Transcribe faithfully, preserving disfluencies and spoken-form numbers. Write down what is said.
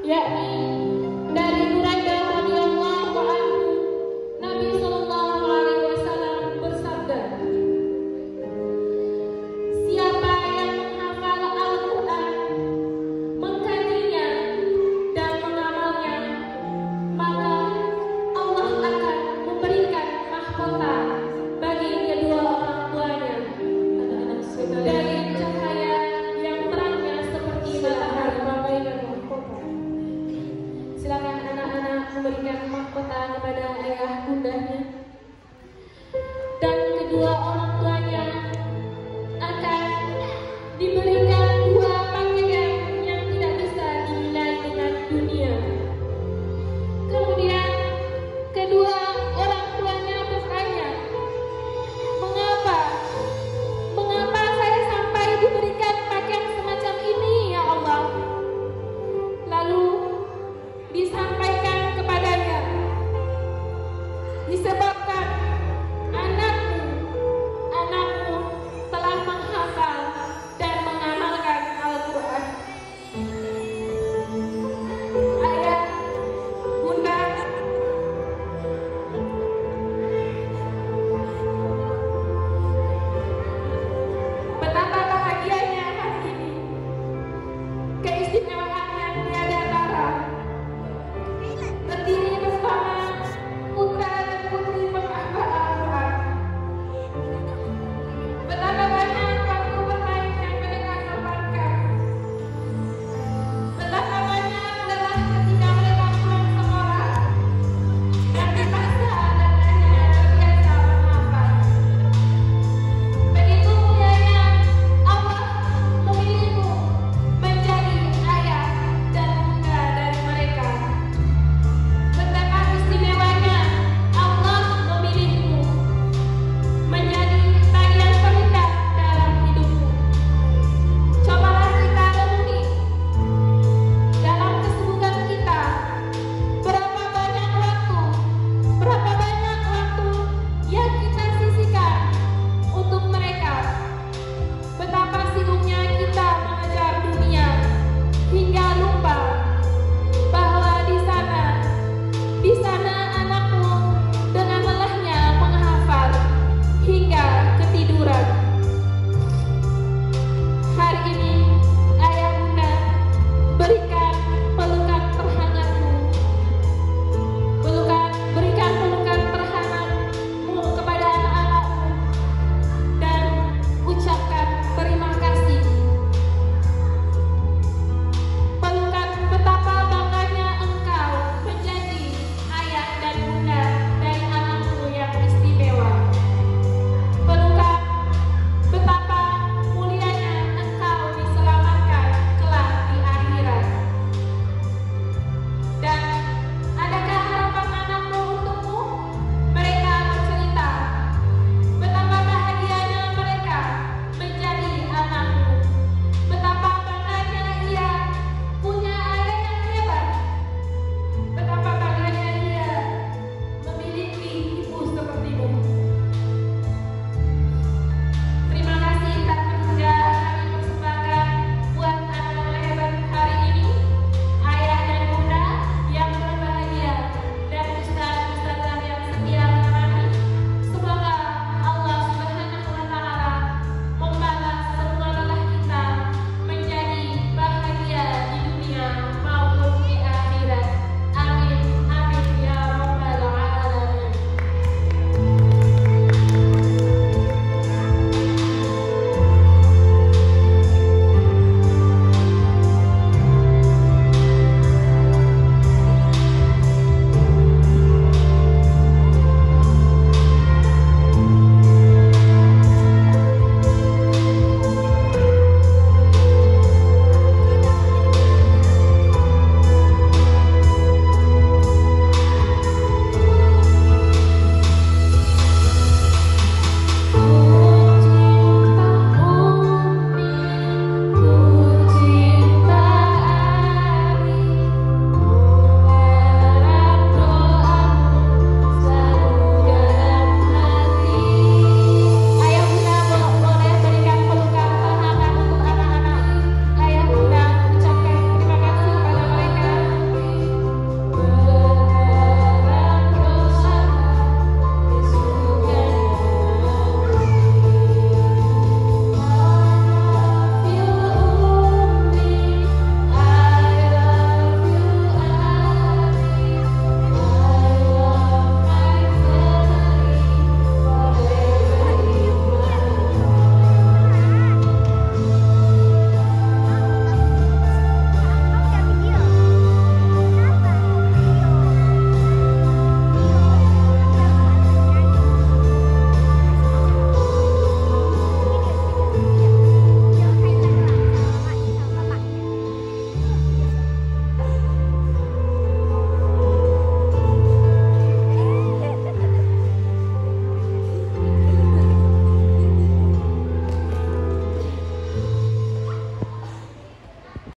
yakni dari Buraidah radhiyallahu anhu, Nabi sallallahu alaihi wasallam bersabda, siapa yang menghafal Al-Quran, mengkajinya dan mengamalnya, maka Allah akan memberikan mahkota bagi kedua orang tuanya dari cahaya yang terangnya seperti matahari. Silakan anak-anak memberikan mahkota kepada ayah bundanya, dan kedua orang tuanya akan diberikan dua pakaian yang tidak bisa dinilai dengan dunia. Kemudian kedua orang tuanya bertanya, mengapa? Mengapa saya sampai diberikan pakaian semacam ini ya Allah? Lalu disampaikan kepadanya, disebabkan anakmu, anakmu telah menghafal dan mengamalkan Al-Quran. Ayah, bunda, betapa bahagianya hari ini. Keistimewaan